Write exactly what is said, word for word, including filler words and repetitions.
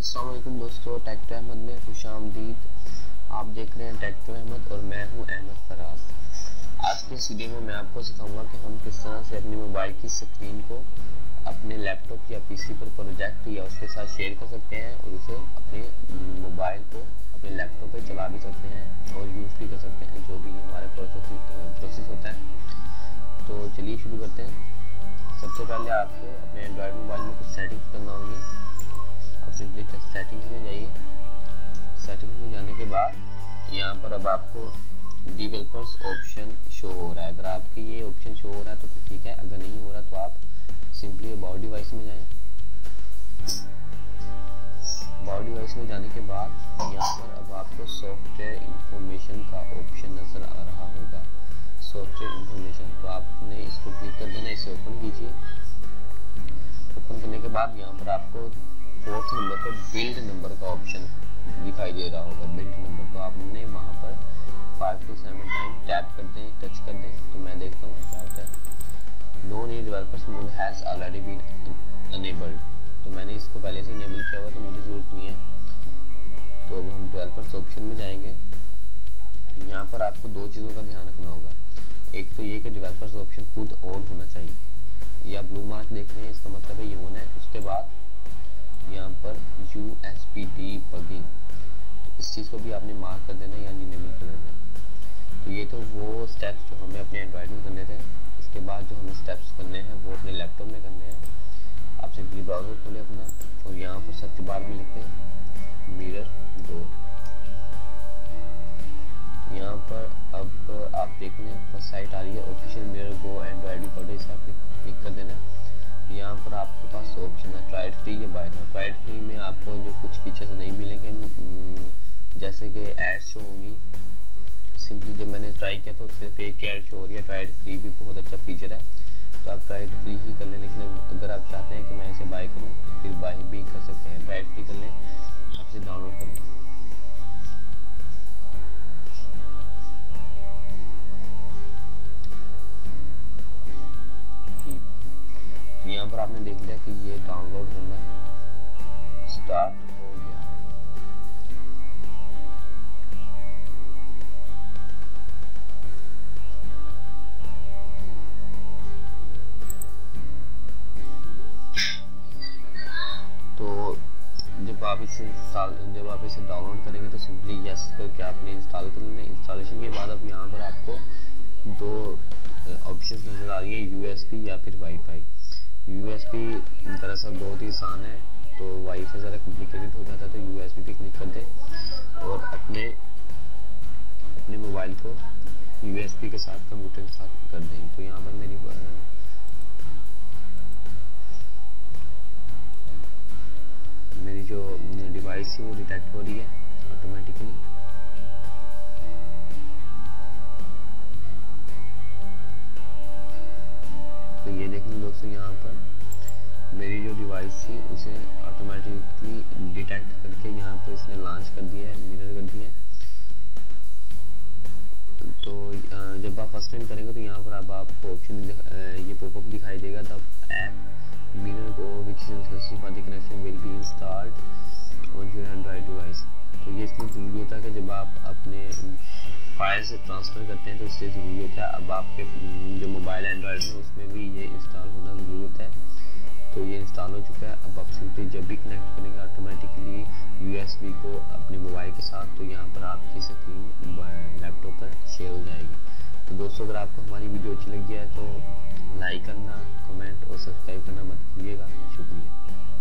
अस्सलाम वालेकुम दोस्तों, टेक्टो अहमद में खुशामदीद। आप देख रहे हैं टेक्टो अहमद और मैं हूं अहमद फराज। आज के इस वीडियो में मैं आपको सिखाऊंगा कि हम किस तरह से अपनी मोबाइल की स्क्रीन को अपने लैपटॉप या पीसी पर प्रोजेक्ट या उसके साथ शेयर कर सकते हैं और उसे अपने मोबाइल को अपने लैपटॉप पर चला भी सकते हैं और यूज़ भी कर सकते हैं, जो भी हमारे प्रोसेस होता है। तो चलिए शुरू करते हैं। सबसे पहले आपको अपने एंड्रॉयड मोबाइल में कुछ सेटिंग्स करना होगी। आप सिंपली सेटिंग्स में जाइए। सेटिंग्स में जाने के बाद यहाँ पर अब आपको डेवलपर्स ऑप्शन शो हो रहा है। अगर आपके ये ऑप्शन शो हो रहा है तो फिर ठीक है, अगर नहीं हो रहा तो आप सिंपली अबाउट डिवाइस में जाएं। अबाउट डिवाइस में जाने के बाद यहाँ पर अब आपको सॉफ्टवेयर इंफॉर्मेशन का ऑप्शन नजर आ रहा होगा। सॉफ्टवेयर इंफॉर्मेशन, तो आपने इसको क्लिक कर देना। इसे ओपन कीजिए। ओपन करने के बाद यहाँ पर आपको फोर्थ नंबर पर बिल्ड नंबर का ऑप्शन दिखाई दे रहा होगा। बिल्ड नंबर, तो आपने वहाँ पर five to seven time tap कर दें, टच कर दें। तो मैं देखता हूँ क्या होता है। No new developers mode has already been enabled, तो मैंने इसको पहले से इनेबल किया हुआ तो मुझे ज़रूरत नहीं है। तो अब हम डेवलपर्स ऑप्शन में जाएंगे। यहाँ पर आपको दो चीज़ों का ध्यान रखना होगा। एक तो ये कि डेवलपर्स ऑप्शन खुद ऑन होना चाहिए। या ब्लू मार्क देख रहे हैं, इसका मतलब है ये होना है। उसके बाद यहाँ पर U S P D plugin, तो इस चीज़ को भी आपने मार्क कर देना या इनेबल कर देना। तो ये तो वो स्टेप्स जो हमें अपने एंड्रॉयड में करने थे। इसके बाद जो हमें स्टेप्स करने हैं वो अपने लैपटॉप में करने हैं। आप सिंपली ब्राउज़र खोलें अपना और यहाँ पर सर्च बार में लिखते हैं मिरर दो। यहाँ पर अब आप देख लें फर्स्ट साइट आ रही है official Mirror Go Android recorder, इसे आपने क्लिक कर देना। यहाँ पर आपके पास ऑप्शन है ट्रायल फ्री या बाय नाउ। ट्रायल फ्री में आपको जो कुछ फीचर्स नहीं मिलेंगे, जैसे कि एड्स शो होंगी। सिंपली जब मैंने ट्राई किया तो सिर्फ एक एड शो हो रही है। ट्रायल फ्री भी बहुत अच्छा फीचर है, तो आप ट्रायल फ्री ही कर लें। लेकिन अगर आप चाहते हैं कि मैं इसे बाय करूँ फिर बाय भी कर सकते हैं। ट्रायल फ्री कर लें, आप इसे डाउनलोड कर लें। यहाँ पर आपने देख लिया कि ये डाउनलोड होना स्टार्ट हो गया है। तो जब आप इसे इंस्टॉल जब आप इसे डाउनलोड करेंगे तो सिंपली यस करके आपने इंस्टॉल कर लेना। इंस्टॉलेशन के बाद अब यहाँ पर आपको दो ऑप्शंस नजर आ रही है, यूएसबी या फिर वाईफाई। यूएसबी दरअसल बहुत ही आसान है, तो वाईफाई ज़रा कॉम्प्लिकेटेड हो जाता है। तो यूएसबी पे क्लिक कर दें और अपने अपने मोबाइल को यूएसबी के साथ कंप्यूटर के साथ कर दें। तो यहाँ पर मेरी मेरी जो डिवाइस है वो डिटेक्ट हो रही है ऑटोमेटिकली। तो ये देखें दोस्तों, यहाँ पर मेरी जो डिवाइस थी उसे ऑटोमेटिकली डिटेक्ट करके यहाँ पर इसने लॉन्च कर दिया है, मिरर कर दिया है। तो जब आप फर्स्ट टाइम करेंगे तो यहाँ पर अब आपको ऑप्शन ये पॉपअप दिखाई देगा, the app Mirror Go which is connection will be installed on your Android device. तो ये इसलिए ज़रूरी होता है कि जब आप अपने फाइल से ट्रांसफ़र करते हैं तो इससे ज़रूरी होता है। अब आपके जो मोबाइल एंड्रॉयड है उसमें भी ये इंस्टॉल होना ज़रूरी होता है। तो ये इंस्टॉल हो चुका है। अब आप सिंपली जब भी कनेक्ट करेंगे ऑटोमेटिकली यूएसबी को अपने मोबाइल के साथ, तो यहाँ पर आपकी स्क्रीन लैपटॉप पर शेयर हो जाएगी। तो दोस्तों, अगर आपको हमारी वीडियो अच्छी लगी है तो लाइक करना, कमेंट और सब्सक्राइब करना मत भूलिएगा। शुक्रिया।